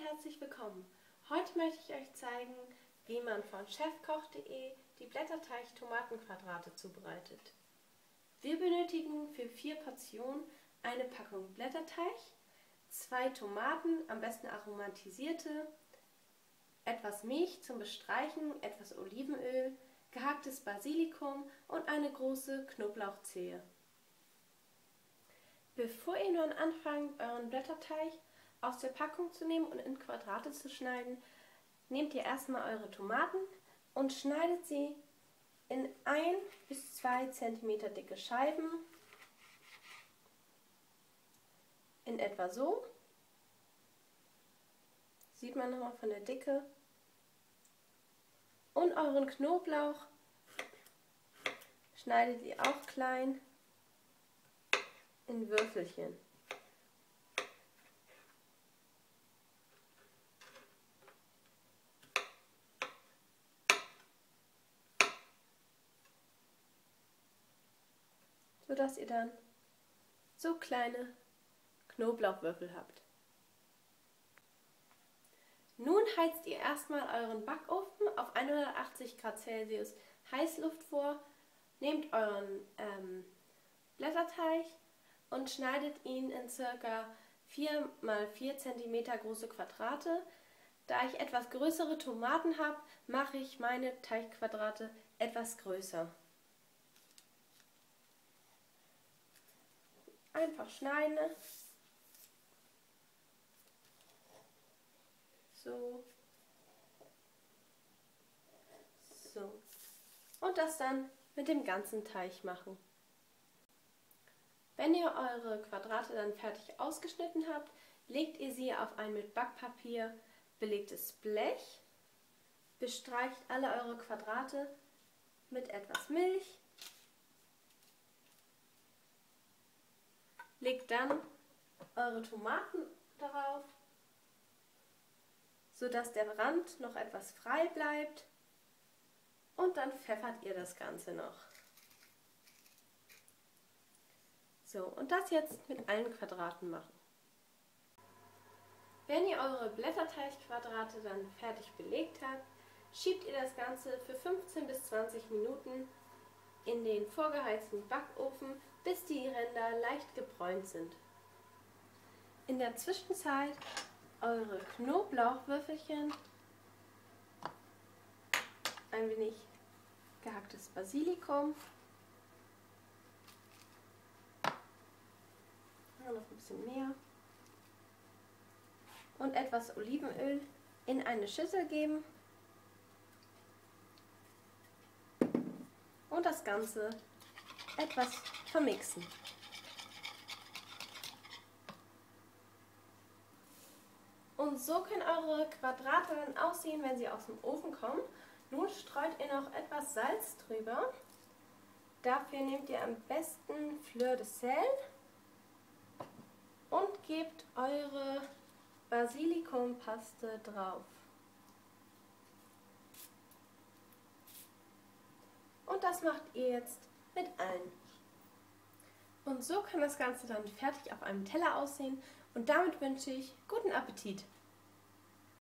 herzlich willkommen. Heute möchte ich euch zeigen, wie man von chefkoch.de die Blätterteig-Tomatenquadrate zubereitet. Wir benötigen für 4 Portionen eine Packung Blätterteig, 2 Tomaten, am besten aromatisierte, etwas Milch zum Bestreichen, etwas Olivenöl, gehacktes Basilikum und eine große Knoblauchzehe. Bevor ihr nun anfangt, euren Blätterteig aus der Packung zu nehmen und in Quadrate zu schneiden, nehmt ihr erstmal eure Tomaten und schneidet sie in 1 bis 2 cm dicke Scheiben, in etwa so. Sieht man nochmal von der Dicke. Und euren Knoblauch schneidet ihr auch klein in Würfelchen. Sodass ihr dann so kleine Knoblauchwürfel habt. Nun heizt ihr erstmal euren Backofen auf 180 Grad Celsius Heißluft vor, nehmt euren Blätterteig und schneidet ihn in ca. 4 x 4 cm große Quadrate. Da ich etwas größere Tomaten habe, mache ich meine Teigquadrate etwas größer. Einfach schneiden. So. So. Und das dann mit dem ganzen Teig machen. Wenn ihr eure Quadrate dann fertig ausgeschnitten habt, legt ihr sie auf ein mit Backpapier belegtes Blech, bestreicht alle eure Quadrate mit etwas Milch, legt dann eure Tomaten darauf, sodass der Rand noch etwas frei bleibt, und dann pfeffert ihr das Ganze noch. So, und das jetzt mit allen Quadraten machen. Wenn ihr eure Blätterteigquadrate dann fertig belegt habt, schiebt ihr das Ganze für 15 bis 20 Minuten in den vorgeheizten Backofen, bis die Ränder leicht gebräunt sind. In der Zwischenzeit eure Knoblauchwürfelchen, ein wenig gehacktes Basilikum, noch ein bisschen mehr und etwas Olivenöl in eine Schüssel geben und das Ganze etwas vermixen. Und so können eure Quadrate dann aussehen, wenn sie aus dem Ofen kommen. Nun streut ihr noch etwas Salz drüber. Dafür nehmt ihr am besten Fleur de Sel und gebt eure Basilikumpaste drauf. Und das macht ihr jetzt mit allen. Und so kann das Ganze dann fertig auf einem Teller aussehen, und damit wünsche ich guten Appetit!